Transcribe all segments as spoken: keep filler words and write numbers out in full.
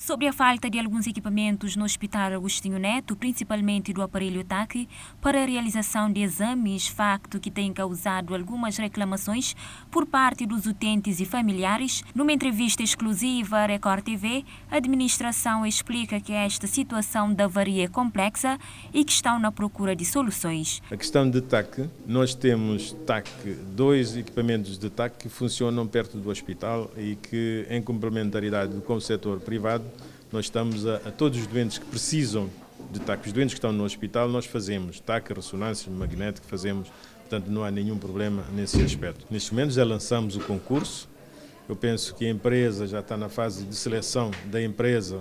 Sobre a falta de alguns equipamentos no Hospital Agostinho Neto, principalmente do aparelho T A C, para a realização de exames, facto que tem causado algumas reclamações por parte dos utentes e familiares, numa entrevista exclusiva à Record T V, a administração explica que esta situação da avaria é complexa e que estão na procura de soluções. A questão de T A C, nós temos T A C, dois equipamentos de T A C que funcionam perto do hospital e que, em complementaridade com o setor privado, nós estamos a, a todos os doentes que precisam de T A C, os doentes que estão no hospital, nós fazemos T A C, ressonância magnética, fazemos, portanto não há nenhum problema nesse aspecto. Neste momento já lançamos o concurso, eu penso que a empresa já está na fase de seleção da empresa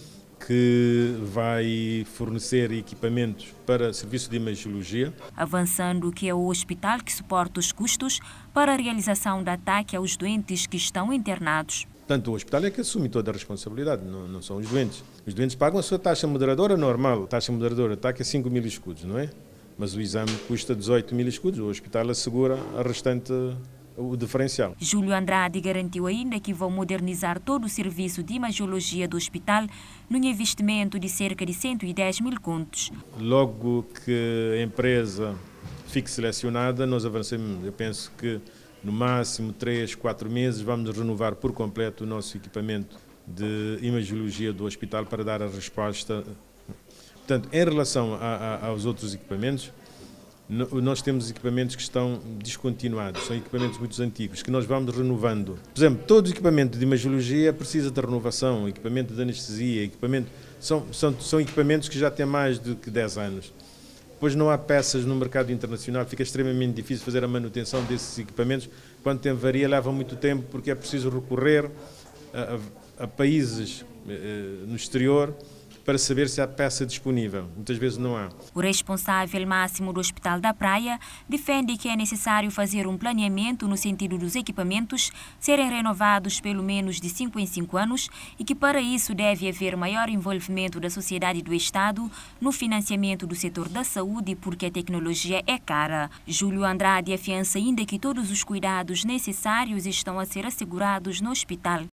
que vai fornecer equipamentos para serviço de imagiologia. Avançando que é o hospital que suporta os custos para a realização da T A C aos doentes que estão internados. Portanto, o hospital é que assume toda a responsabilidade, não, não são os doentes. Os doentes pagam a sua taxa moderadora normal. A taxa moderadora T A C é cinco mil escudos, não é? Mas o exame custa dezoito mil escudos, o hospital assegura a restante, o diferencial. Júlio Andrade garantiu ainda que vão modernizar todo o serviço de imagiologia do hospital num investimento de cerca de cento e dez mil contos. Logo que a empresa fique selecionada, nós avancemos, eu penso que no máximo três, quatro meses vamos renovar por completo o nosso equipamento de imagiologia do hospital para dar a resposta. Portanto, em relação a, a, aos outros equipamentos, nós temos equipamentos que estão descontinuados, são equipamentos muito antigos, que nós vamos renovando. Por exemplo, todo equipamento de imagiologia precisa de renovação, equipamento de anestesia, equipamento, são, são, são equipamentos que já têm mais de dez anos. Depois não há peças no mercado internacional, fica extremamente difícil fazer a manutenção desses equipamentos. Quando tem avaria leva muito tempo porque é preciso recorrer a, a, a países eh, no exterior para saber se há peça disponível. Muitas vezes não há. O responsável máximo do Hospital da Praia defende que é necessário fazer um planeamento no sentido dos equipamentos serem renovados pelo menos de cinco em cinco anos e que para isso deve haver maior envolvimento da sociedade e do Estado no financiamento do setor da saúde porque a tecnologia é cara. Júlio Andrade afiança ainda que todos os cuidados necessários estão a ser assegurados no hospital.